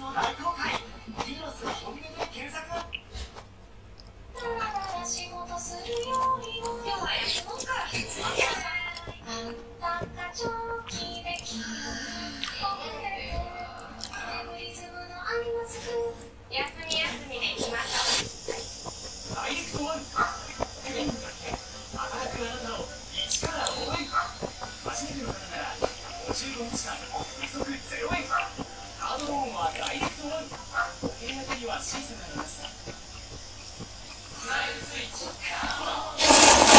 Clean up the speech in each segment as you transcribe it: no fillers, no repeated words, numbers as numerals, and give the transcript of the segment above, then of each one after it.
を大公開。ディノス本音で検索。だらだら仕事するよりも今日は休もうか。あんたが長期できるリズムの合間つく休み休みでいきましょう。ダイレクトワン働くあなたを一から応援。初めての方なら55日間利息0円。カードローンはダイレクトワン。お部屋だけには審査があります。スマイルスイッチカモン。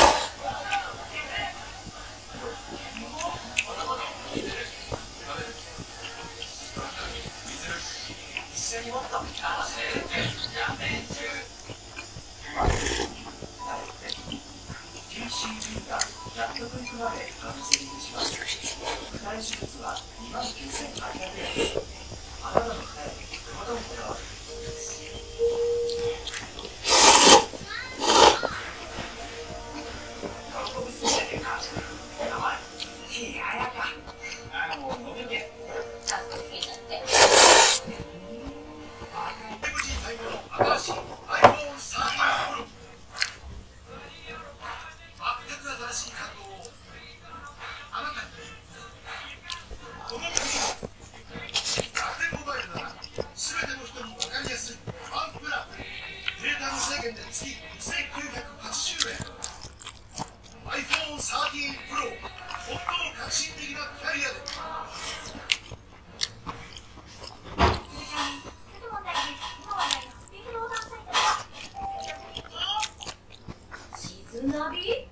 一緒にもっと楽しめるキャンペーン中。TCB が納得いくまでカウンセリングします。二重手術は29,800円。あなたの二重にとことんこだわる。喜ぶすぎてか名前冷ややか。もう飲めてちゃんとつけちゃって。新しい iPhone 13 Pro。全く新しい感動をあなたに。この楽天モバイルなら全ての人に分かりやすいワンプラン。データ無制限で月2,980円。 iPhone 13 Pro、 最も革新的なキャリアで。ナビ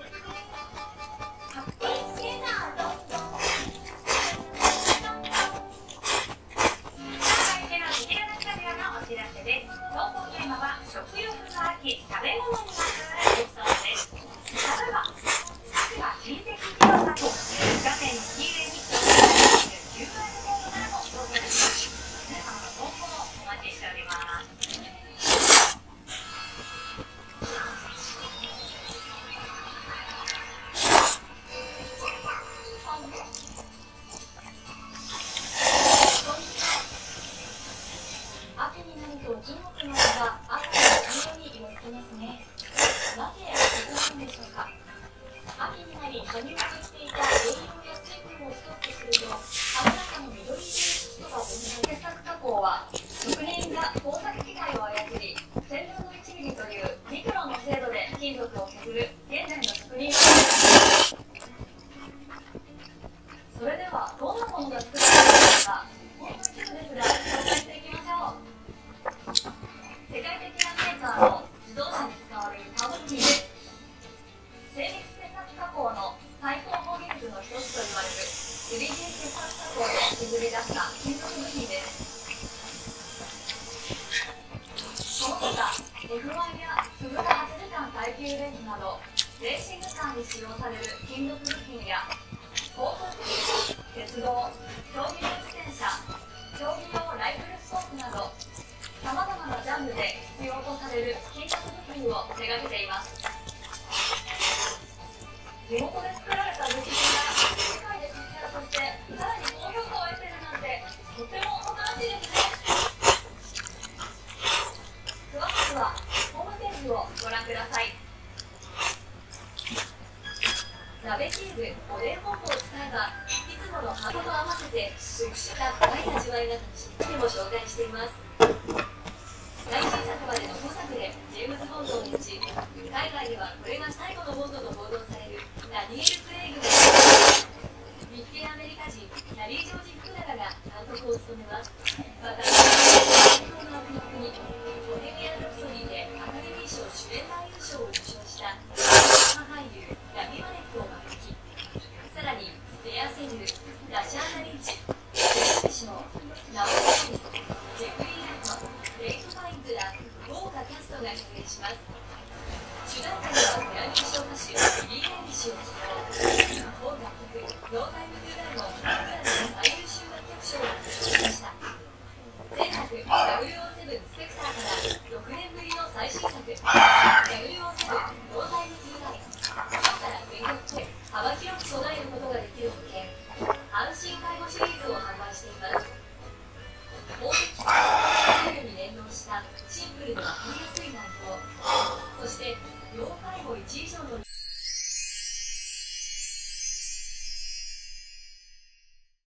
幅広く備えることができる保険、安心介護シリーズを販売しています。大手シンプルで分かりやすい内容、そして要介護1以上の